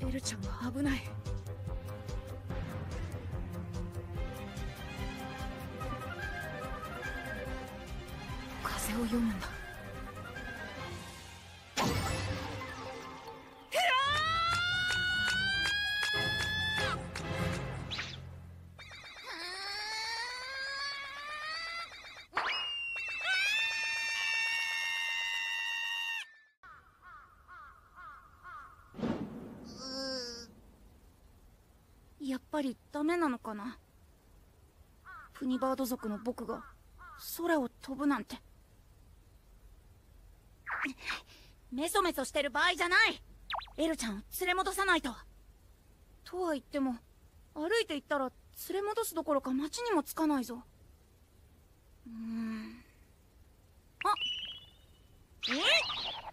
エルちゃんが危ない。風を読むんだ。やっぱりダメなのかな。プニバード族の僕が空を飛ぶなんて。メソメソしてる場合じゃない。エルちゃんを連れ戻さないと。とは言っても歩いて行ったら連れ戻すどころか町にも着かないぞ。あっ、えっ